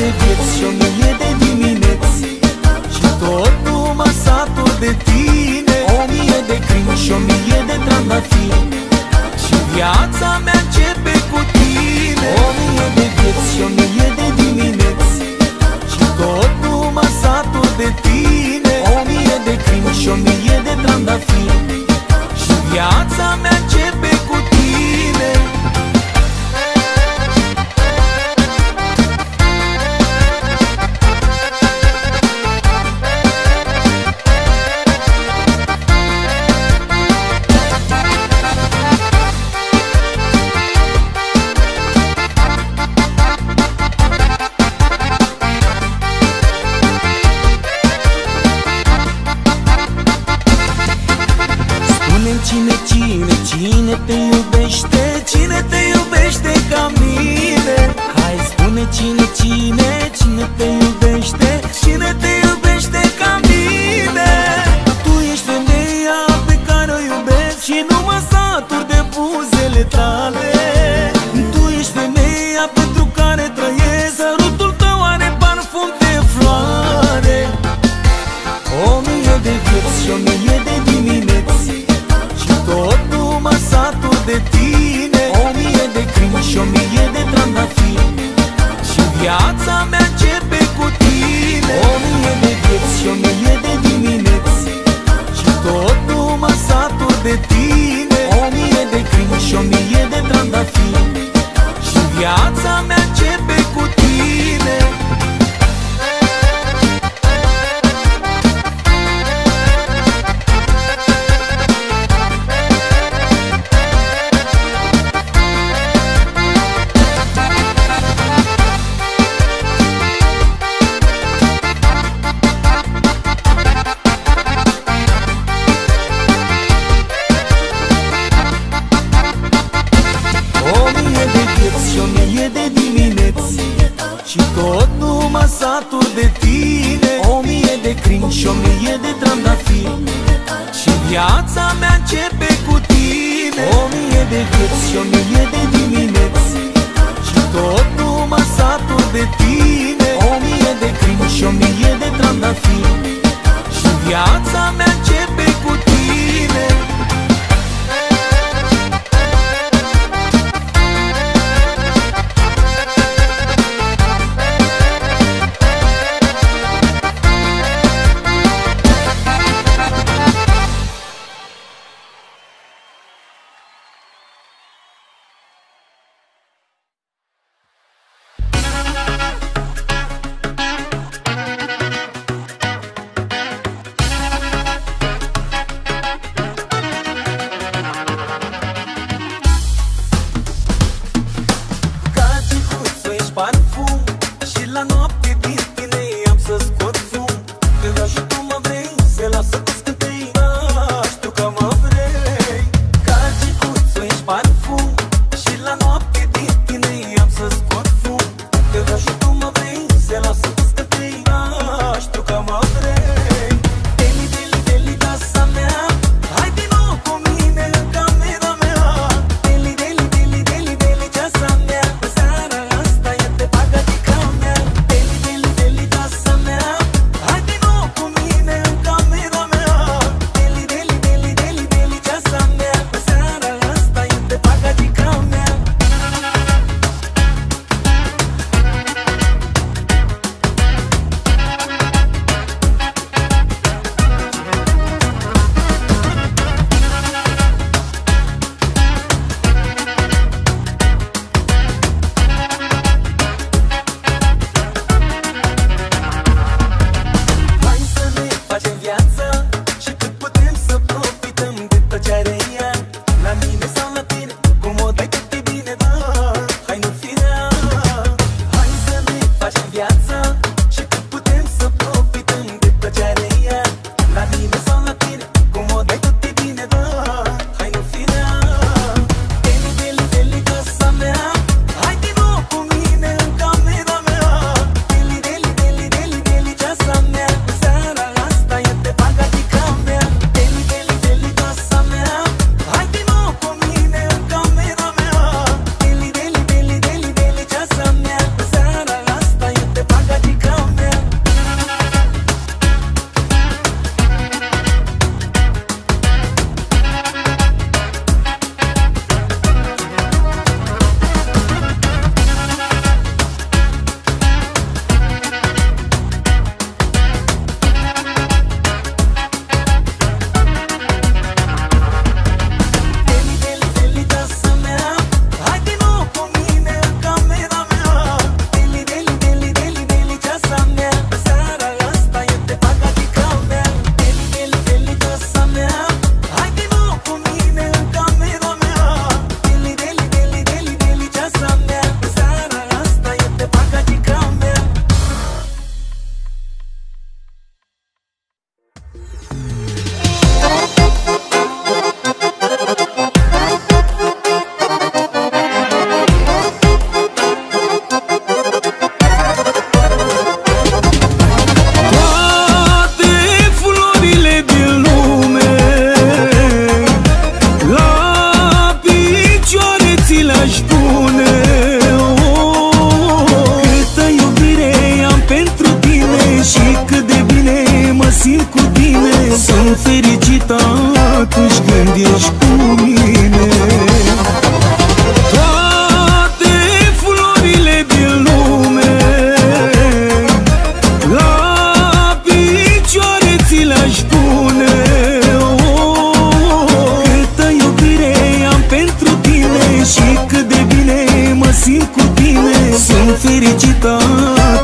de vieți și 1000 de dimineți și tot nu mă satur de tine. 1000 de crini și 1000 de trandafiri și viața mea începe cu tine. 1000 de vieți și 1000 de dimineți și tot nu mă satur de tine. 1000 de crini și 1000 de trandafiri și viața mea începe cu tine. Cine te iubește, cine te iubește ca mine? Hai spune cine te iubește, cine te iubește ca mine? Tu ești femeia pe care o iubesc și nu mă satur de buzele tale. Tu ești femeia pentru care trăiesc, sărutul tău are parfum de floare. 1000 de vieți și 1000 de dimineți și tot nu mă satur de tine. 1000 de crini și 1000 de trandafiri și viața mea începe cu tine. 1000 de vieți și 1000 de dimineți și tot nu mă satur de tine. 1000 de crini și 1000 de trandafiri și viața mea începe cu tine. Și 1000 de dimineți și tot nu mă satur de tine. 1000 de crini și 1000 de trandafiri și viața mea începe cu tine. 1000 de vieți și 1000 de dimineți și tot nu mă satur de tine. 1000 de crini și 1000 de trandafiri și viața mea începe cu tine.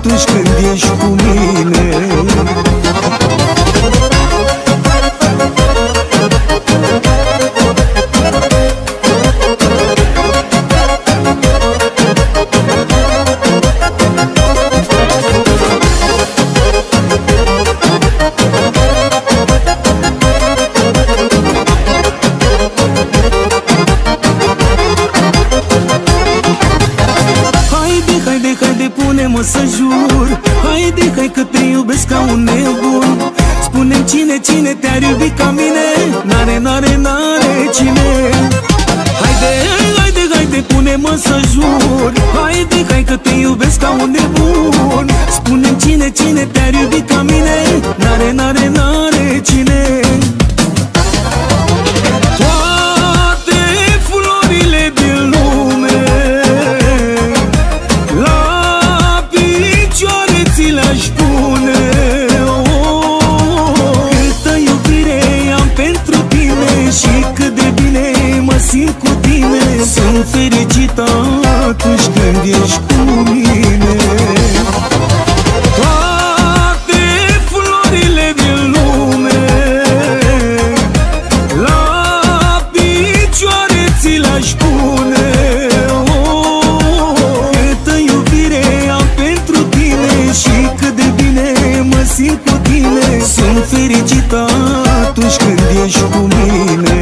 atunci când ești cu mine. Să jur, haide, hai că te iubesc ca un nebun. Spune-mi cine te-ar iubi ca mine? N-are cine. Haide, pune-mă să jur. Haide, hai că te iubesc ca un nebun. Spune-mi cine te-ar iubi ca mine? N-are cine. Toate florile din lume le-aș pune. Câtă iubire am pentru tine și cât de bine mă simt cu tine. Sunt fericit atunci când ești cu mine. Toate florile din lume la picioare ți le-aș pune. Câtă iubire am pentru tine și cât de bine mă simt cu tine. Sunt fericit atunci când ești cu mine.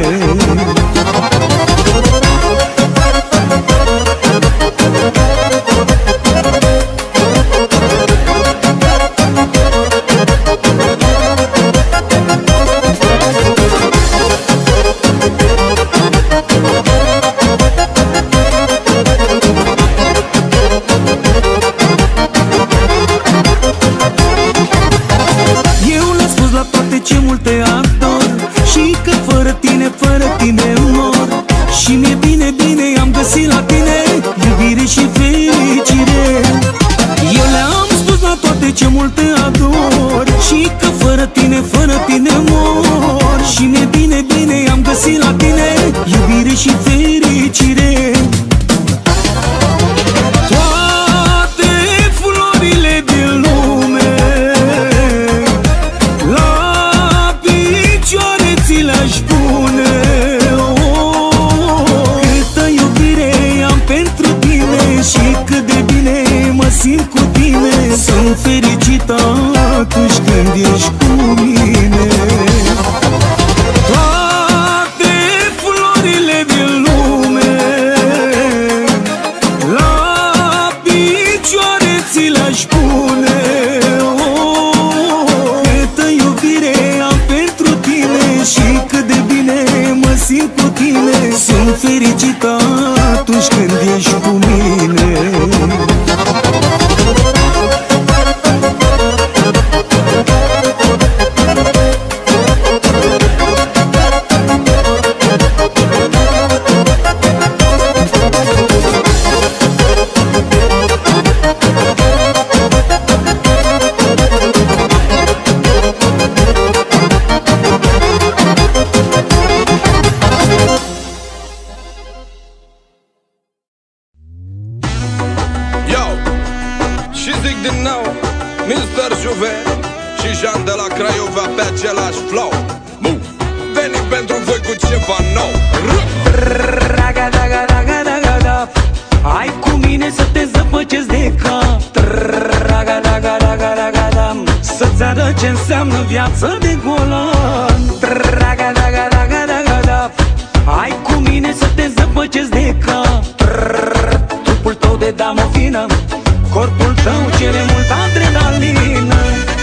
Ce mult te ador și că fără tine mor. Și mi-e bine, am găsit la tine iubire și fericire. Eu le-am spus la toate ce mult te ador și că fără tine mor. Și mi-e bine, am găsit la tine iubire și fericire. Toate florile din lume le-aș pune. Câtă iubire am pentru tine și cât de bine mă simt cu tine. Sunt fericit atunci când ești cu mine. Toate florile din lume la picioare ți le-aș pune. Câtă iubire am pentru tine și cât de bine mă simt cu tine. Sunt fericit atunci când ești cu mine. Mr. Juve și Jean de la Craiova pe același flow. Venim pentru voi cu ceva nou. Hai cu mine să te zăpăcesc de cap. Să-ți arăt ce înseamnă viață de golan. Hai cu mine să te zăpăcesc de cap. Trupul tău de damă fină, corpul tău cere multă adrenalină.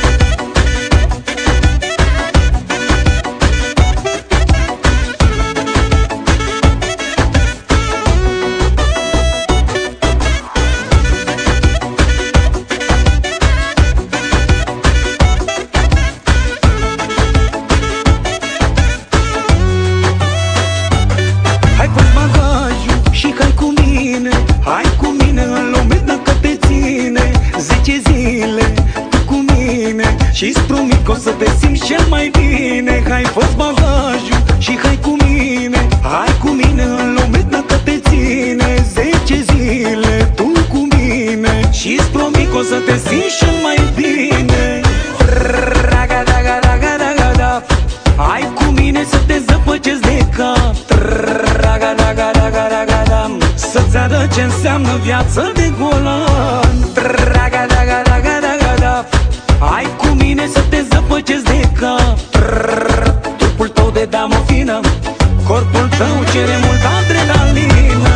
Hai cu bagajul și hai cu mine, hai cu mine în lume dacă te ține 10 zile tu cu mine și-ți promit că o să te simți cel mai bine. Hai fă-ți bagajul și hai cu mine, hai cu mine în lume dacă te ține 10 zile tu cu mine și-ți promit că o să te simți cel mai bine. Raga, raga, raga, raga, da. Hai cu mine să te zăpăcesc de cap. Raga, raga, raga, raga, da. Să-ți arăt ce înseamnă viață de golan. Raga, raga, raga, raga, da. Hai cu mine să te zăpăcesc de cap. Trupul tău de damă fină, corpul tău cere mult adrenalină.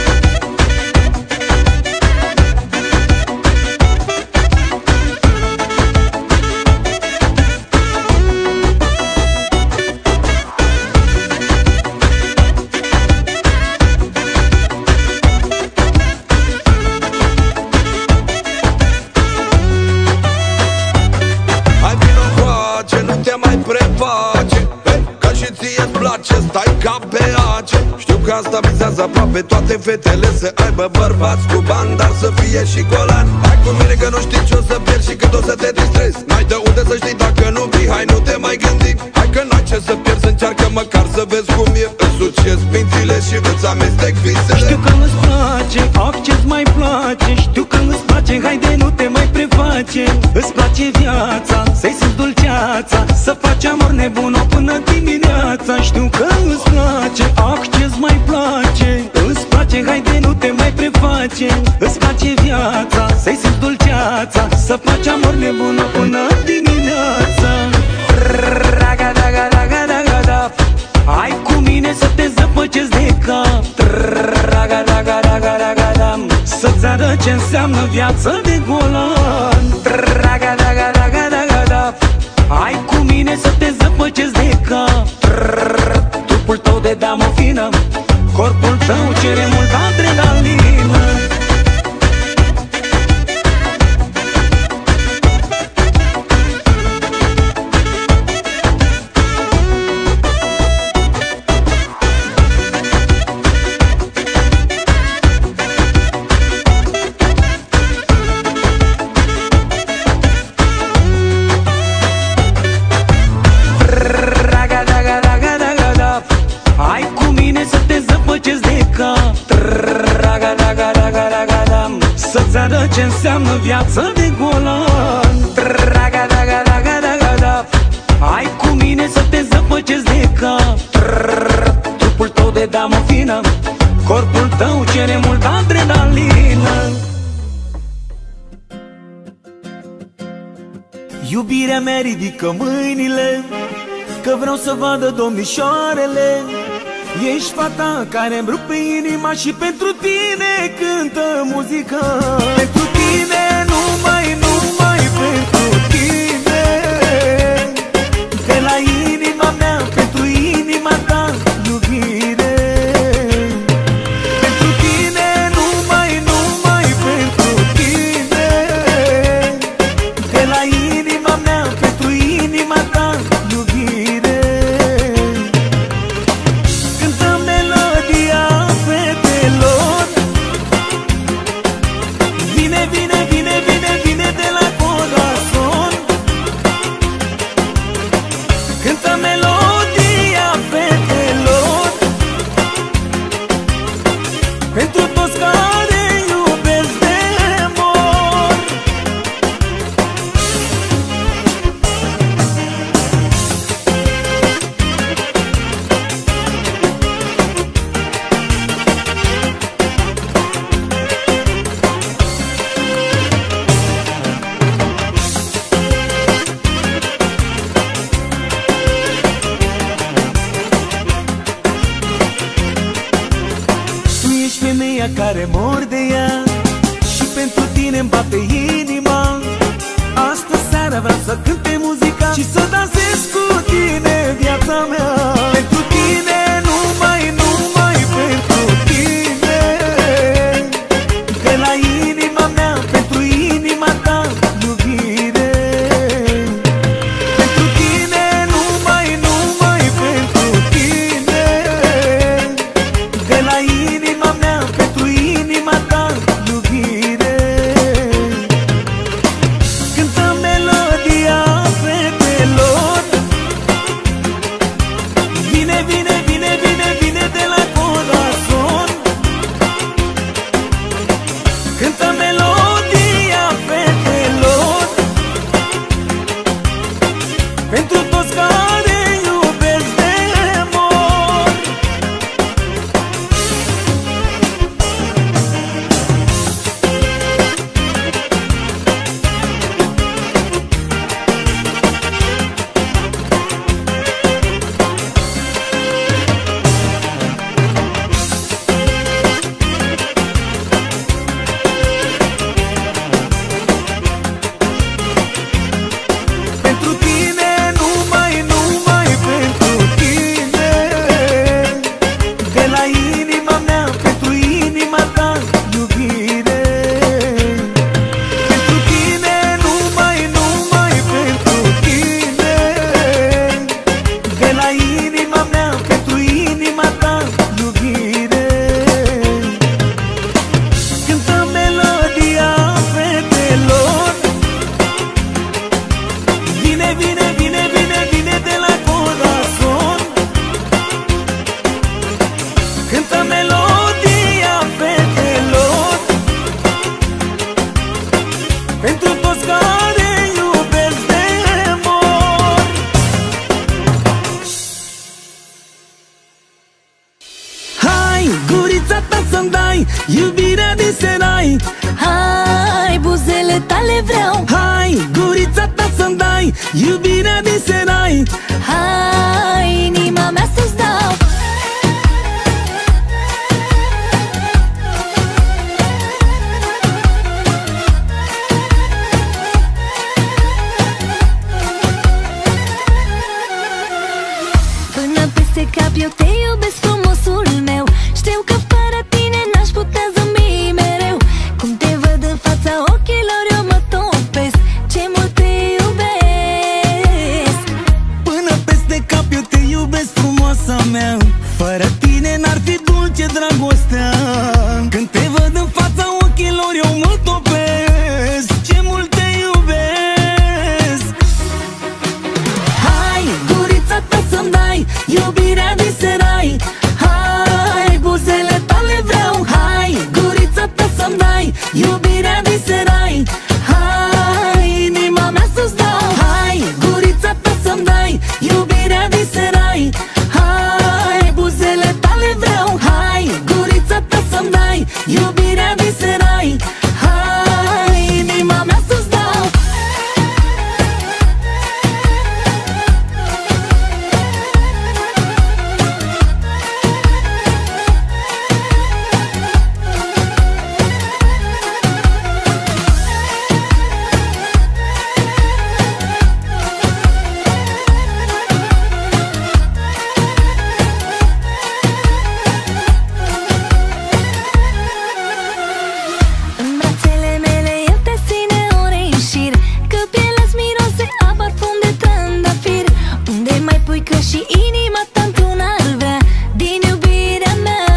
Stai ca pe ace. Știu că asta vizează aproape toate fetele, să aibă bărbați cu bani, dar să fie și golan. Hai cu mine că nu știi ce o să pierzi și cât o să te distrezi. N-ai de unde să știi dacă nu vii, hai nu te mai gândi. Hai că n-ai ce să pierzi, încearcă măcar să vezi cum e. Îți suciez mințile și îți amestec visele. Știu că îți place, ach ce-ți mai place. Știu că îți place, haide nu te mai preface. Îți place viața, să-i simți dulceața, să faci amor nebun până dimineața. Știu că îți place, ach ce-ți mai place. Îți place, haide nu te mai preface. Îți place viața, să-i simți dulceața, să faci amor nebun până dimineața. Raga, raga, raga, raga, da. Hai cu mine să te zăpăcesc de cap. Raga, raga, raga, raga, da. Să-ți arăt ce înseamnă viață de golan. Raga, raga, raga, raga, da. Hai cu mine să te zăpăcesc de cap. Trupul tău de damă fină, corpul tău cere mult adrenalină. Să-ți arăt ce înseamnă viață de golan. Raga, raga, raga, raga, da. Hai cu mine să te zăpăcesc de cap. Trupul tău de damă fină, corpul tău cere mult adrenalină. Iubirea mea ridică mâinile, că vreau să vadă domnișoarele. Ești fata care-mi rupe inima și pentru tine cântă muzica. Pentru tine, numai, numai pentru tine. De la inima mea, pentru inima ta, iubire. Pentru tine, numai, numai pentru tine. De la inima mea, pentru inima ta, iubire. Care mor de ea și pentru tine-mi bate inima. Astă seara vreau să cânte muzica și să dansez cu tine viața mea. Pentru tine, numai, numai pentru tine. De la inima mea, pentru inima ta, iubire. Pentru tine, numai, numai pentru tine. De la inima mea, pentru inima ta, iubire. iubirea din serai. Hai, inima mea să-ți dau. Până peste cap eu te iubesc, frumosul meu. Știu că fără tine n-aș putea zâmbi mereu. Cum te văd în fața ochilor eu mă topesc, ce mult te iubesc. Până peste cap eu te iubesc, frumoasa mea. Fără tine n-ar fi dulce dragostea. Când te văd în fața ochilor eu mă topesc, ce mult te iubesc. Hai, gurița ta să-mi dai iubirea din serai. Hai, buzele tale vreau. Hai, gurița ta să-mi dai iubirea din serai. Hai, inima mea să-ți dau. Hai, gurița ta să-mi dai iubirea din serai. Hai, buzele tale vreau. Hai, gurița ta să-mi dai iubirea din serai. Hai, inima mea să-ți dau. În brațele mele eu te ține ore în șir, că pielea-ți miroase a parfum de trandafir. Unde mai pui că și inima ta într-un ar vrea din iubirea mea.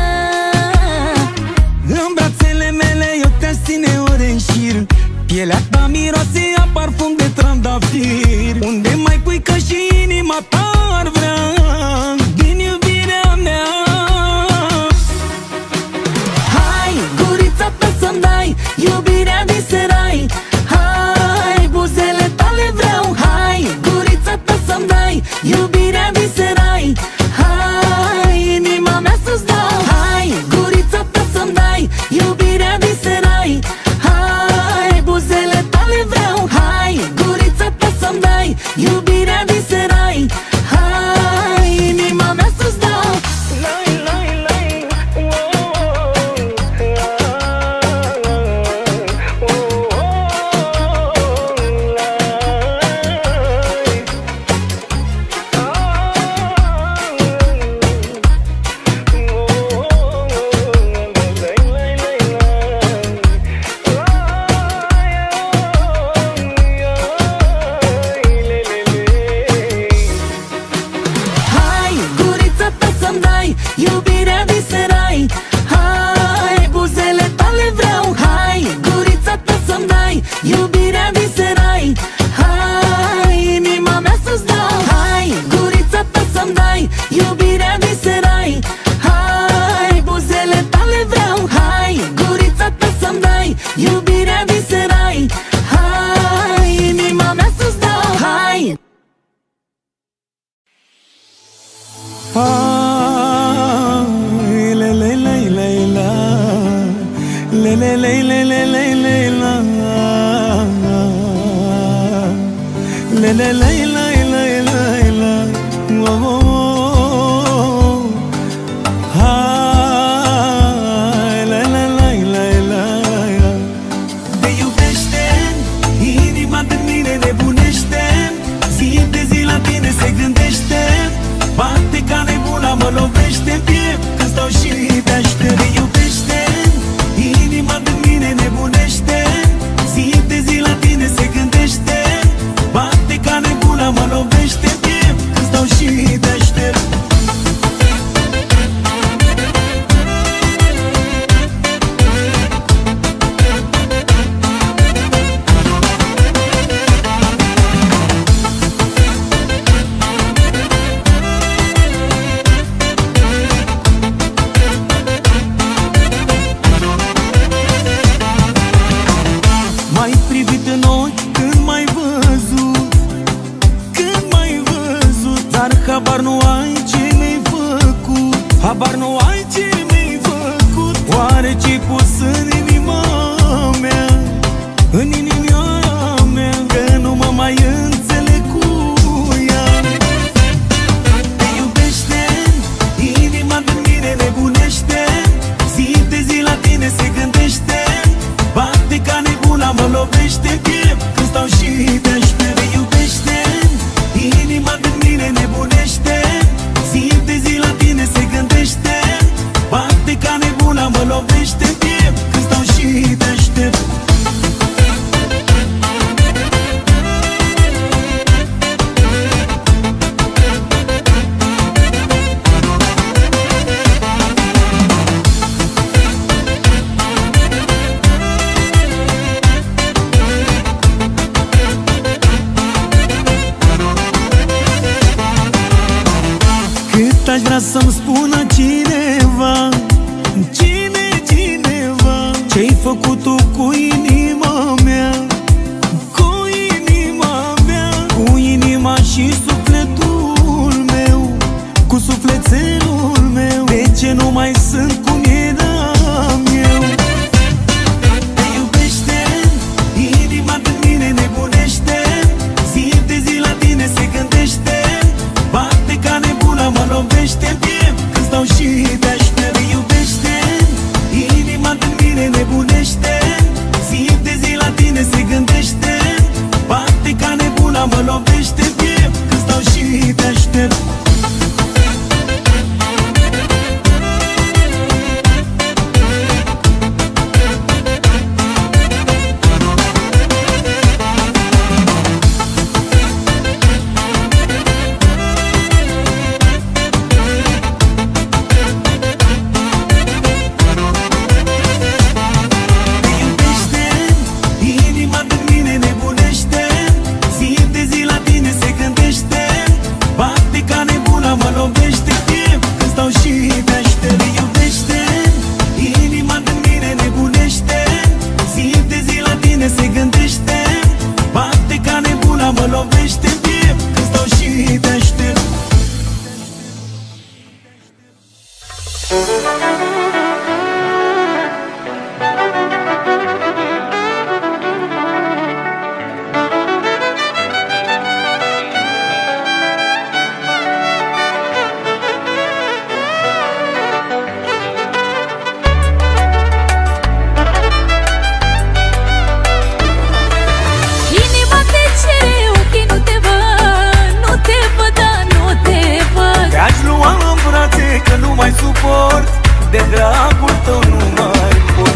În brațele mele eu te ține ore în șir, pielea ta miroase a parfum de trandafir. Unde mai pui că și inima ta ar vrea din iubirea mea. Hai, gurița ta să-mi dai iubirea din serai. Hai, buzele tale vreau. Hai, gurița ta să-mi dai iubirea din serai. Hai, inima mea să-ți dau. Hai, gurița ta să-mi dai iubirea din serai. Hai, buzele tale vreau. Hai, gurița ta să-mi dai iubirea din serai. Hai, inima mea să-ți dau. Hai, gurița ta să-mi dai iubirea din serai. Hai, buzele tale vreau. Hai, gurița ta să-mi dai iubirea din serai. Hai, inima mea să-ți dau. Hai, gurița ta să-mi dai iubirea din serai. Hai, buzele tale vreau. Hai, gurița ta să-mi dai iubirea din serai. Hai, inima mea să-ți dau. Hai. Le le le le la, le le le le le le le la, le le le le le le la, oh oh oh, hai, le le le le le la. Te iubește, inima de mine nebunește, zi de zi la tine se gândește. Bate ca nebuna, mă lovește în piept când stau și te aștept. Te iubește, inima de mine nebunește, zi de zi la tine se gândește. Bate ca nebuna, mă lovește în piept când stau și te aștept. Habar nu ai ce mi-ai făcut, habar nu ai ce mi-ai făcut. Oare ce-ai pus în inima mea, în inima mea, că nu mă mai înțeleg cu aș vrea să-mi spună cineva, cineva, ce-ai făcut tu cu inima mea, cu inima mea, cu inima și sufletul meu, cu sufletelul meu. De ce nu mai sunt cum eram eu? Te iubește, inima din mine nebunește, zi de zi la tine se gândește, bate ca nebuna, mă lovește în piept când stau și te aștept. Te iubește, inima din mine nebunește, zi de zi la tine se gândește, bate ca nebuna, mă lovește în piept când stau și te aștept. De dragul tău nu mai pot.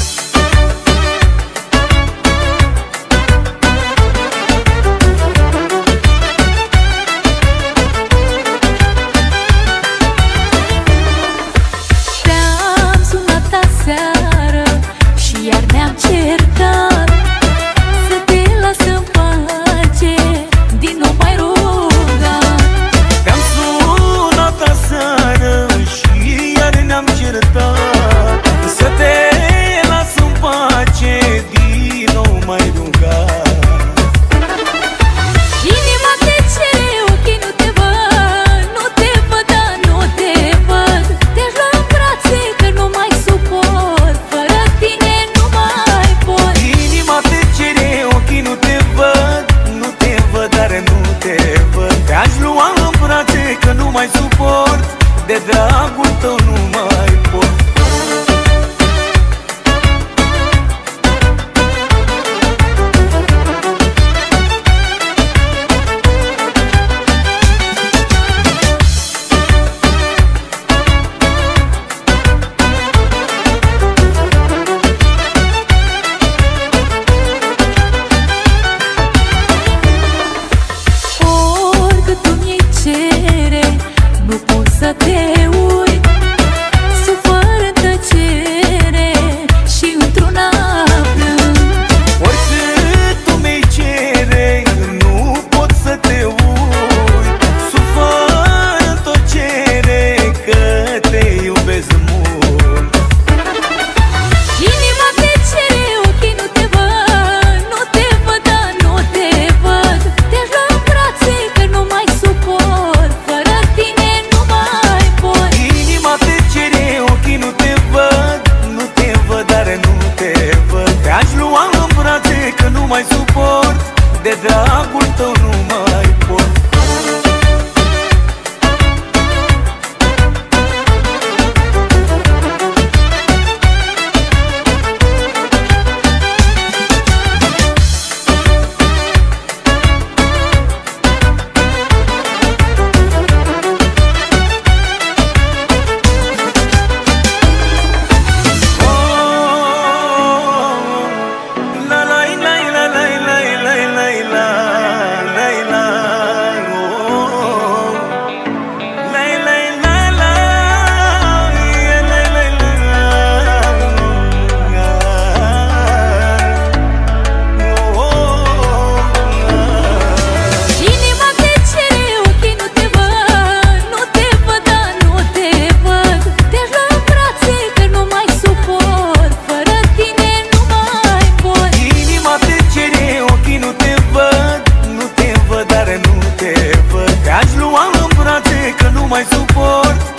Te-am sunat aseară și iar ne-am certat, să te las în pace, din nou mai rugat. Te-am sunat aseară și iar ne-am certat, să te las în pace, din nou mai rugat. Inima te cere, ochii nu te văd, nu te văd, da, nu te văd. Te-aș lua în brațe, că nu mai suport, fără tine nu mai pot. Inima te cere, ochii nu te văd, nu te văd, dar nu te văd. Te-aș lua în brațe, că nu mai suport, de dragul tău nu mai pot. Oricât tu mi-ai cere, nu pot să te uit, sufăr în tăcere și într-una plâng. Oricât tu mi-ai cere, nu pot să te uit, sufăr în tăcere, că te iubesc mult. Inima te cere, ochii nu te văd, nu te văd, da, nu te văd. Te-aș lua în brațe, că nu mai suport, fără tine nu mai pot. Inima te cere, ochii nu te văd, nu te văd, dar nu te văd. Te-aș lua în brațe, că nu mai suport, de dragul tău nu mai pot. La la la la la la la la la la mai suport.